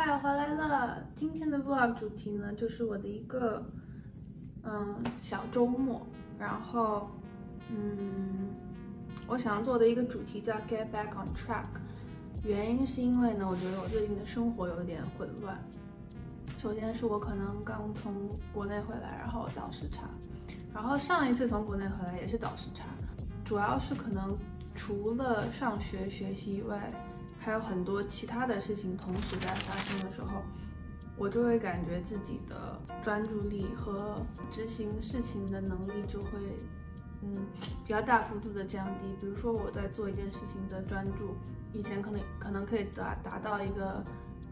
嗨，回来了。今天的 vlog 主题呢，就是我的一个小周末。然后我想做的一个主题叫 Get Back on Track。原因是因为呢，我觉得我最近的生活有点混乱。首先是我可能刚从国内回来，然后倒时差，然后上一次从国内回来也是倒时差，主要是可能除了上学学习以外，还有很多其他的事情同时在发生的时候，我就会感觉自己的专注力和执行事情的能力就会比较大幅度的降低。比如说我在做一件事情的专注，以前可能可以达到一个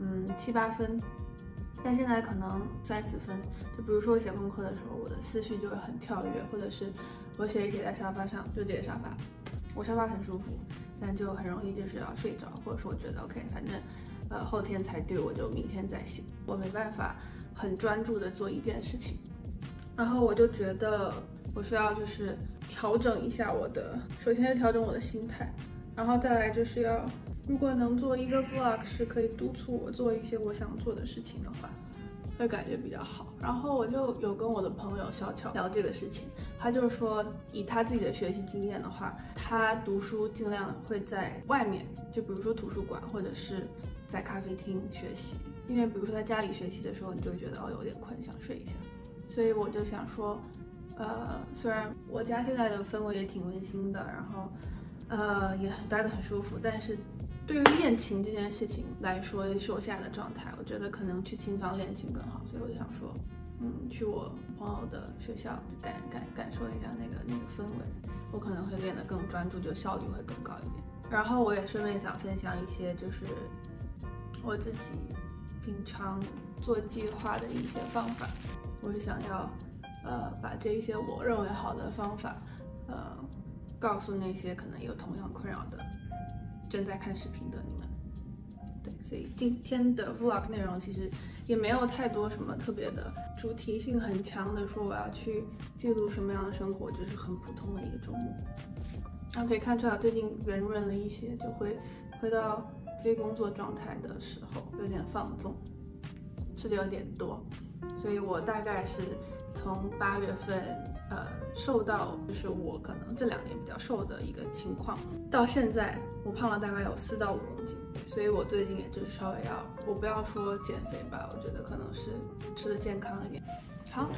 7、8分，但现在可能3、4分。就比如说我写功课的时候，我的思绪就会很跳跃，或者是我写一写在沙发上，就这个沙发，我沙发很舒服，但就很容易就是要睡着，或者说我觉得 OK， 反正后天才对，我就明天再写，我没办法很专注的做一件事情。然后我就觉得我需要就是调整一下首先是调整我的心态，然后再来就是如果能做一个 vlog 是可以督促我做一些我想做的事情的话，会感觉比较好。然后我就有跟我的朋友小巧聊这个事情，他就是说以他自己的学习经验的话，他读书尽量会在外面，就比如说图书馆或者是在咖啡厅学习，因为比如说在家里学习的时候，你就会觉得有点困，想睡一下。所以我就想说，虽然我家现在的氛围也挺温馨的，然后也待得很舒服，但是对于练琴这件事情来说，也是我现在的状态，我觉得可能去琴房练琴更好。所以我就想说，去我朋友的学校感受一下那个氛围，我可能会练得更专注，就效率会更高一点。然后我也顺便想分享一些就是我自己平常做计划的一些方法，我也想要把这一些我认为好的方法告诉那些可能有同样困扰的正在看视频的你们。对，所以今天的 vlog 内容其实也没有太多什么特别的主题性很强的，说我要去记录什么样的生活，就是很普通的一个周末。然后可以看出来最近圆润了一些，就会回到非工作状态的时候有点放纵，吃的有点多，所以我大概是从8月份瘦到就是我可能这2年比较瘦的一个情况，到现在我胖了大概有4到5公斤，所以我最近也就是稍微我不要说减肥吧，我觉得可能是吃的健康一点。好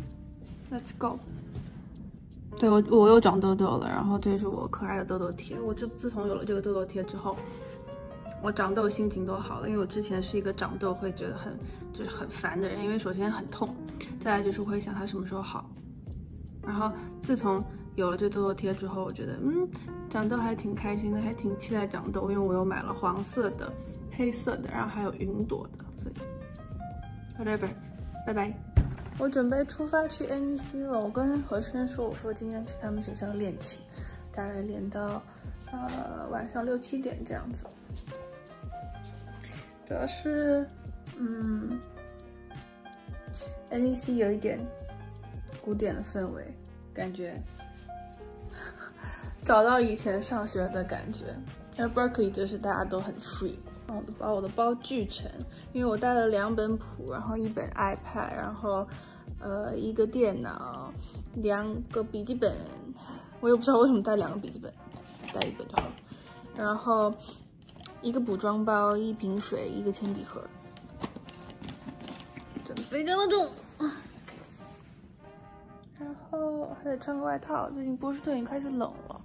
，Let's go。对，我又长痘痘了，然后这是我可爱的痘痘贴。我自从有了这个痘痘贴之后，我长痘心情都好了，因为我之前是一个长痘会觉得很烦的人，因为首先很痛，再来就是会想它什么时候好。然后自从有了这痘痘贴之后，我觉得长痘还挺开心的，还挺期待长痘，因为我又买了黄色的、黑色的，然后还有云朵的，所以 whatever， 拜拜。我准备出发去 NEC 了，我跟何琛说，我说今天去他们学校练琴，大概练到晚上6、7点这样子。主要是NEC 有一点古典的氛围，感觉找到以前上学的感觉。而 Berkeley 就是大家都很 free。我的包巨沉，因为我带了2本谱，然后1本 iPad， 然后1个电脑，2个笔记本，我也不知道为什么带2个笔记本，带1本就好了。然后1个补妆包，1瓶水，1个铅笔盒，真的非常的重。然后还得穿个外套，最近波士顿已经开始冷了。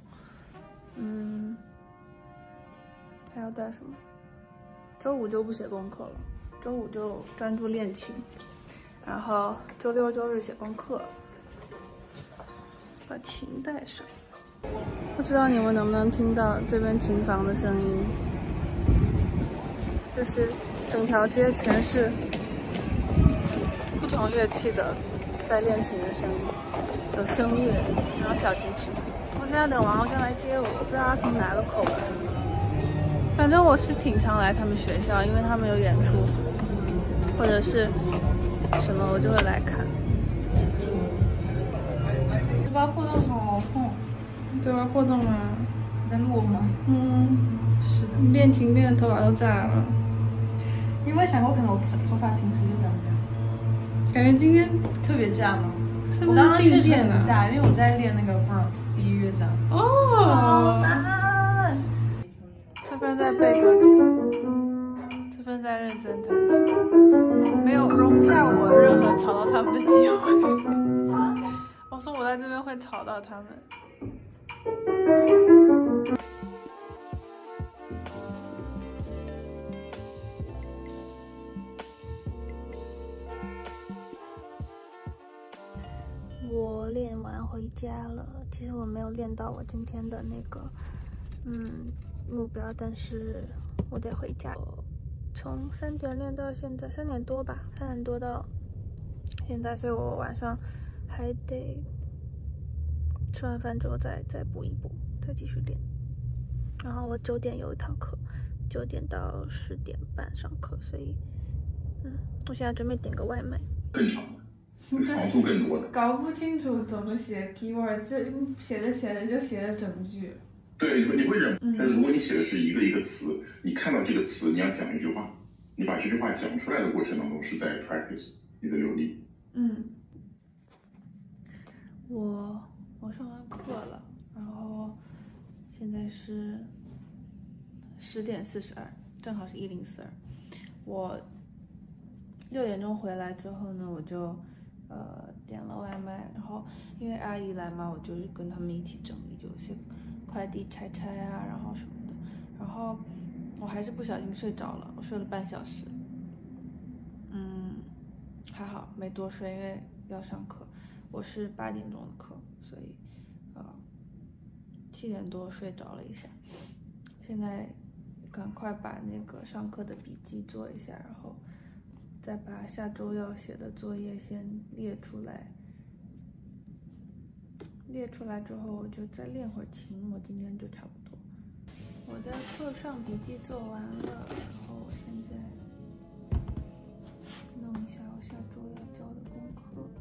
还要带什么？周5就不写功课了，周5就专注练琴，然后周6、周日写功课，把琴带上。不知道你们能不能听到这边琴房的声音，就是整条街全是不同乐器的在练琴的声音，有声乐，然后小提琴。我现在等王浩轩来接我，不知道他从哪个口来。反正我是挺常来他们学校，因为他们有演出或者是什么，我就会来看。 这把破洞好痛， 这把破洞啊， 在录吗？ 是的，练琴练的头发都炸了。 有没有想过，可能我头发平时就长这样？感觉今天特别炸吗？我刚刚确实很炸，因为我在练那个 Bronx 第一乐章。 哦。这边在背歌词，这边在认真弹琴，没有容不下我任何吵到他们的机会。我说我在这边会吵到他们。我练完回家了，其实我没有练到我今天的那个目标，但是我得回家。从3点练到现在3点多吧，3点多到现在，所以我晚上还得吃完饭之后再补一补，再继续练。然后我9点有一堂课，9点到10点半上课，所以我现在准备点个外卖。 更长的，行数更多的。 搞不清楚怎么写 keyword， 这写着就写了整句。 对，你会忍。但是如果你写的是一个一个词，你看到这个词，你要讲一句话，你把这句话讲出来的过程当中是在 practice 你的流利。 我上完课了，然后现在是10点42，正好是1042。我6点钟回来之后呢，我就点了外卖，然后因为阿姨来嘛，我就是跟他们一起整理，就有些快递拆啊，然后什么的。然后我还是不小心睡着了，我睡了半小时。还好没多睡，因为要上课。我是8点钟的课，所以7点多睡着了一下。现在赶快把那个上课的笔记做一下，然后再把下周要写的作业先列出来。列出来之后，我就再练会儿琴。我今天就差不多。我在课上笔记做完了，然后我现在弄一下我下周要交的功课。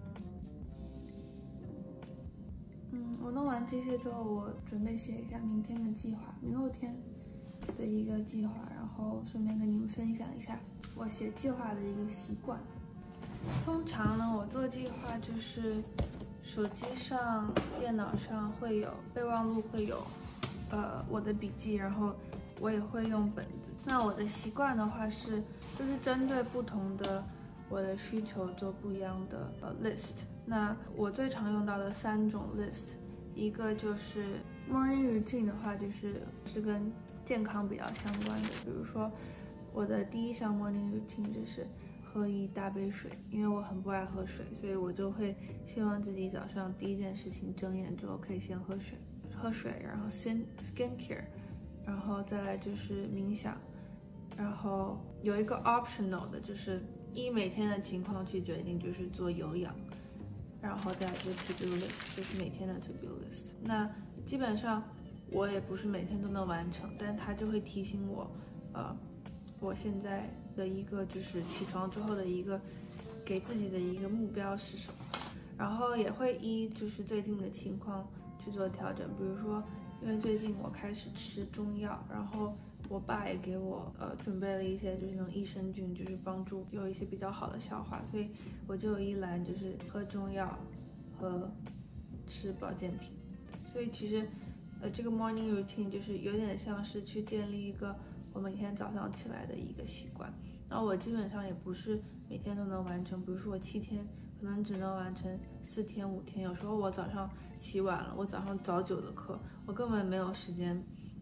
我弄完这些之后，我准备写一下明天的计划，明后天的一个计划，然后顺便跟你们分享一下我写计划的一个习惯。通常呢，我做计划就是手机上、电脑上会有备忘录，会有我的笔记，然后我也会用本子。那我的习惯的话是，就是针对不同的我的需求做不一样的list。那我最常用到的3种 list， 一个就是 morning routine 的话，就是跟健康比较相关的，比如说我的第一项 morning routine 就是喝1大杯水，因为我很不爱喝水，所以我就会希望自己早上第一件事情睁眼之后可以先喝水，然后skincare， 然后再来就是冥想，然后有一个 optional 的，就是依每天的情况去决定，就是做有氧，然后再来就 to do list， 就是每天的 to do list。那基本上我也不是每天都能完成，但它就会提醒我，我现在的一个就是起床之后的一个给自己的一个目标是什么，然后也会依就是最近的情况去做调整。比如说，因为最近我开始吃中药，然后我爸也给我准备了一些就是那种益生菌，就是帮助有一些比较好的消化，所以我就有一栏就是喝中药和吃保健品。所以其实这个 morning routine 就是有点像是去建立一个我每天早上起来的一个习惯。然后我基本上也不是每天都能完成，比如说我7天可能只能完成4天5天，有时候我早上起晚了，我早上早9的课，我根本没有时间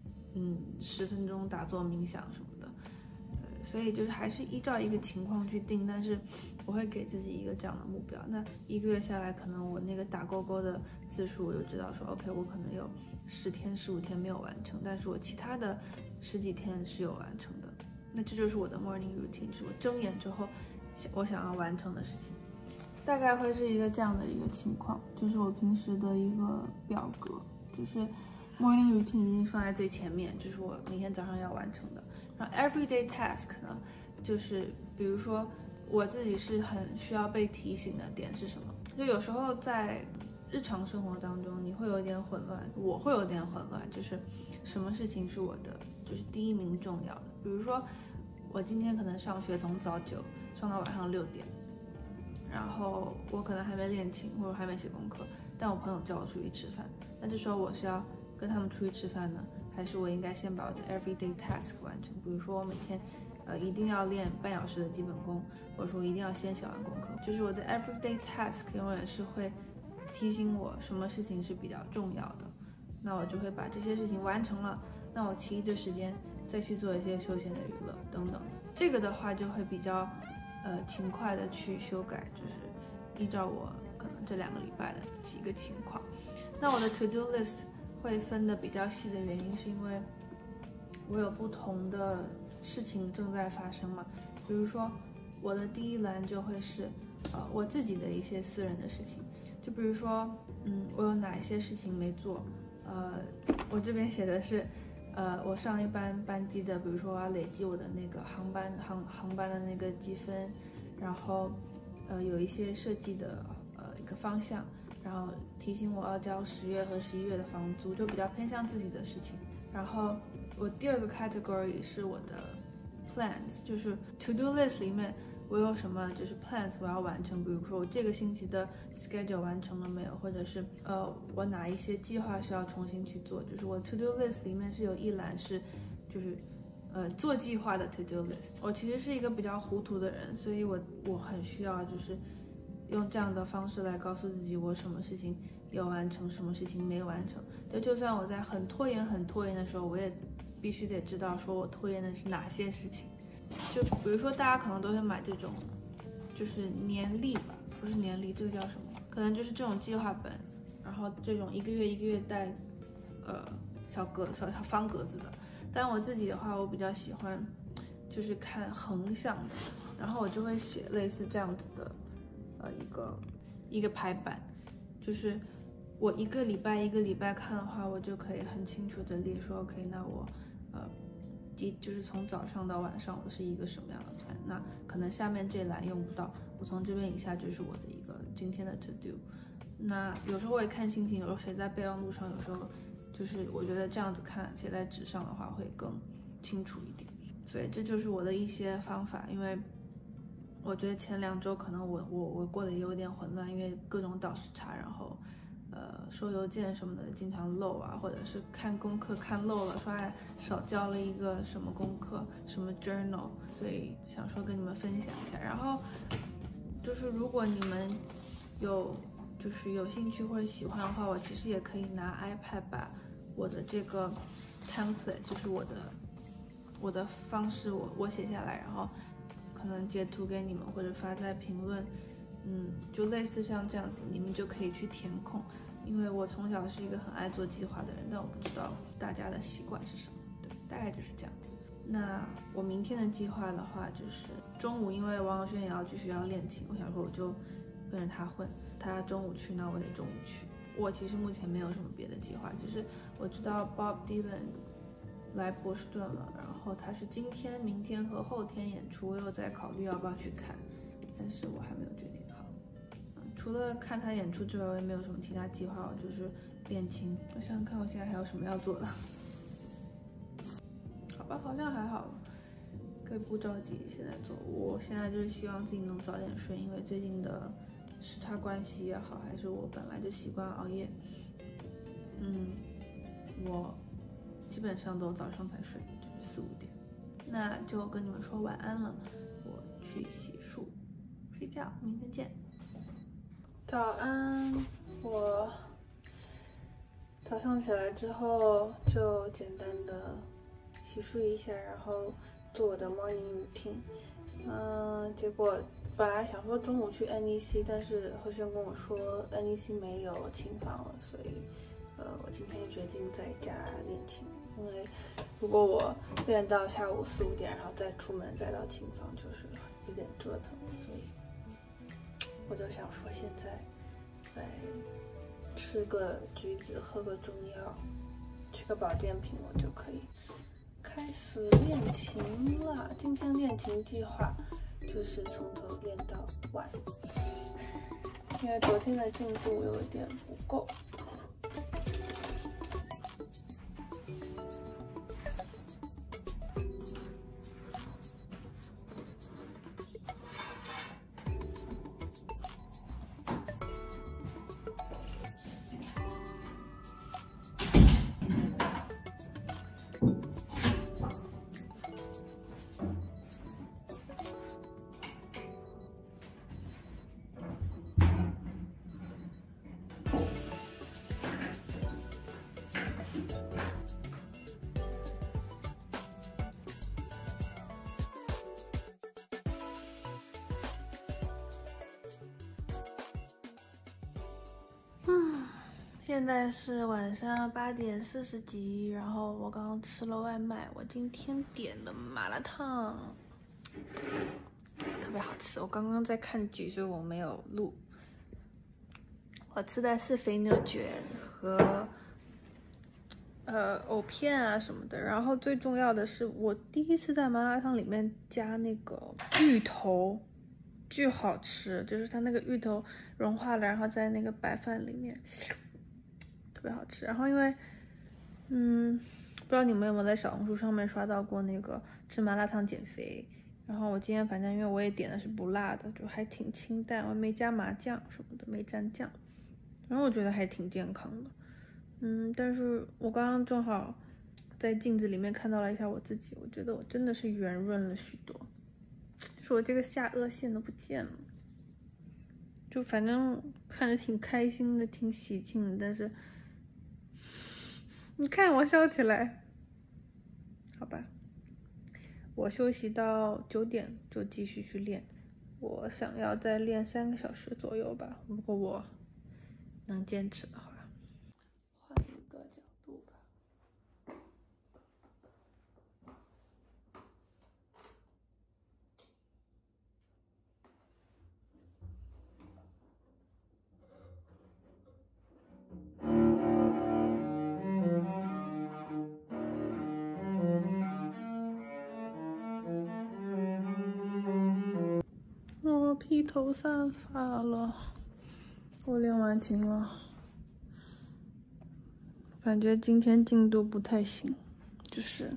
10分钟打坐冥想什么的，所以就是还是依照一个情况去定，但是我会给自己一个这样的目标。那1个月下来，可能我那个打勾勾的次数我就知道说 OK， 我可能有10天15天没有完成，但是我其他的10几天是有完成的。那这就是我的 morning routine， 是我睁眼之后我想要完成的事情，大概会是一个这样的一个情况，就是我平时的一个表格，就是 morning routine 已经放在最前面，就是我每天早上要完成的。然后 everyday task 呢，就是比如说我自己是很需要被提醒的点是什么，就有时候在日常生活当中你会有点混乱，我会有点混乱，就是什么事情是我的就是第一名重要的。比如说我今天可能上学从早9上到晚上6点，然后我可能还没练琴或者还没写功课，但我朋友叫我出去吃饭，那这时候我是要跟他们出去吃饭呢，还是我应该先把我的 everyday task 完成？比如说我每天一定要练半小时的基本功，或者说一定要先写完功课，就是我的 everyday task 永远是会提醒我什么事情是比较重要的，那我就会把这些事情完成了，那我其余的时间再去做一些休闲的娱乐等等。这个的话就会比较勤快的去修改，就是依照我可能这2个礼拜的几个情况。那我的 to do list 会分的比较细的原因是因为我有不同的事情正在发生嘛，比如说我的第一栏就会是我自己的一些私人的事情，就比如说我有哪一些事情没做，我这边写的是我上一班机的，比如说我要累积我的那个航班的那个积分，然后有一些设计的一个方向，然后提醒我要交10月和11月的房租，就比较偏向自己的事情。然后我第2个 category 是我的 plans， 就是 to do list 里面我有什么就是 plans 我要完成，比如说我这个星期的 schedule 完成了没有，或者是我哪一些计划是要重新去做，就是我 to do list 里面是有一栏是就是做计划的 to do list。我其实是一个比较糊涂的人，所以我很需要就是用这样的方式来告诉自己我什么事情有完成，什么事情没完成。就算我在很拖延的时候，我也必须得知道说我拖延的是哪些事情。就比如说大家可能都会买这种就是年历吧，不是年历，这个叫什么，可能就是这种计划本，然后这种一个月带小方格子的。但我自己的话，我比较喜欢就是看横向的，然后我就会写类似这样子的一个排版，就是我一个礼拜看的话，我就可以很清楚的列说 OK， 那我就是从早上到晚上我是一个什么样的 plan， 那可能下面这栏用不到，我从这边以下就是我的一个今天的 to do。 那有时候我也看心情，有时候写在备忘录上，有时候就是我觉得这样子看写在纸上的话会更清楚一点，所以这就是我的一些方法。因为我觉得前2周可能我过得也有点混乱，因为各种倒时差，然后收邮件什么的经常漏啊，或者是看功课看漏了，说少交了一个什么功课什么 journal， 所以想说跟你们分享一下。然后就是如果你们有兴趣或者喜欢的话，我其实也可以拿 iPad 把我的这个 template， 就是我的方式我写下来，然后可能截图给你们或者发在评论，就类似像这样子，你们就可以去填空。因为我从小是一个很爱做计划的人，但我不知道大家的习惯是什么，对，大概就是这样子。那我明天的计划的话，就是中午，因为王小轩也要继续要练琴，我想说我就跟着他混，他中午去，那我也中午去。我其实目前没有什么别的计划，就是我知道 Bob Dylan 来波士顿了，然后他是今天、明天和后天演出，我有在考虑要不要去看，但是我还没有决定好。除了看他演出之外，我也没有什么其他计划，我就是练琴。我想想看，我现在还有什么要做的？好吧，好像还好，可以不着急现在做。我现在就是希望自己能早点睡，因为最近的时差关系也好，还是我本来就习惯熬夜，我基本上都早上才睡，就是4、5点。那就跟你们说晚安了，我去洗漱睡觉，明天见。早安，我早上起来之后就简单的洗漱一下，然后做我的 morning routine。结果本来想说中午去 NEC， 但是何轩跟我说 NEC 没有琴房了，所以我今天就决定在家练琴。因为如果我练到下午4、5点，然后再出门再到琴房，就是有点折腾，所以我就想说现在来吃个橘子，喝个中药，吃个保健品，我就可以开始练琴了。今天练琴计划就是从头练到晚，因为昨天的进度有点不够。 现在是晚上8点40几，然后我刚刚吃了外卖，我今天点的麻辣烫，特别好吃。我刚刚在看剧，所以我没有录。我吃的是肥牛卷和藕片啊什么的，然后最重要的是，我第一次在麻辣烫里面加那个芋头，巨好吃，就是它那个芋头融化了，然后在那个白饭里面。特别好吃，然后因为，不知道你们有没有在小红书上面刷到过那个吃麻辣烫减肥，然后我今天反正因为我也点的是不辣的，就还挺清淡，我没加麻酱什么的，没蘸酱，然后我觉得还挺健康的，但是我刚刚正好在镜子里面看到了一下我自己，我觉得我真的是圆润了许多，就是我这个下颚线都不见了，就反正看着挺开心的，挺喜庆的，但是。你看我笑起来，好吧，我休息到9点就继续去练，我想要再练3个小时左右吧，如果我能坚持的话。换一个角度吧。我披头散发了，我练完琴了，感觉今天进度不太行，就是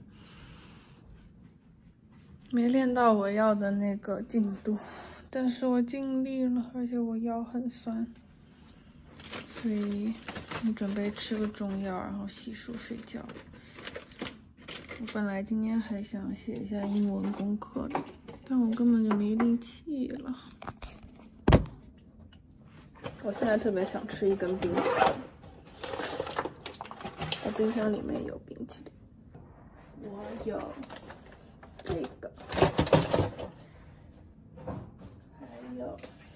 没练到我要的那个进度，但是我尽力了，而且我腰很酸，所以我准备吃个中药，然后洗漱睡觉。我本来今天还想写一下英文功课的，但我根本就没力气了。我现在特别想吃一根冰淇淋，我冰箱里面有冰淇淋，我有这个，还有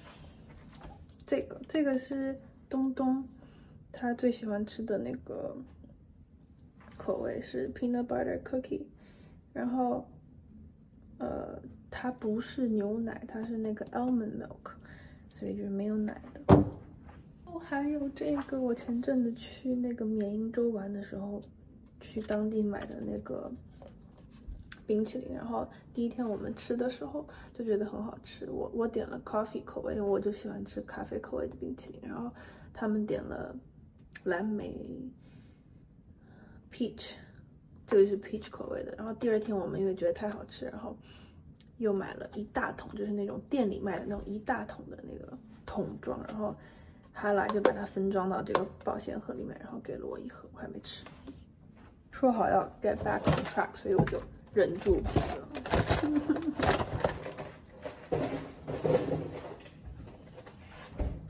这个是东东他最喜欢吃的那个口味是 peanut butter cookie， 然后它不是牛奶，它是那个 almond milk， 所以就是没有奶的。还有这个，我前阵子去那个缅因州玩的时候，去当地买的那个冰淇淋，然后第一天我们吃的时候就觉得很好吃。我点了 coffee 口味，因为我就喜欢吃咖啡口味的冰淇淋，然后他们点了蓝莓 peach， 这个是 peach 口味的。然后第二天我们因为觉得太好吃，然后又买了一大桶，就是那种店里卖的那种一大桶的那个桶装，然后哈拉就把它分装到这个保鲜盒里面，然后给了我一盒，我还没吃。说好要 get back on track， 所以我就忍住不吃了。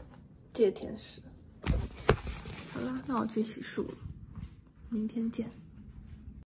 戒甜食。好了，那我去洗漱了，明天见。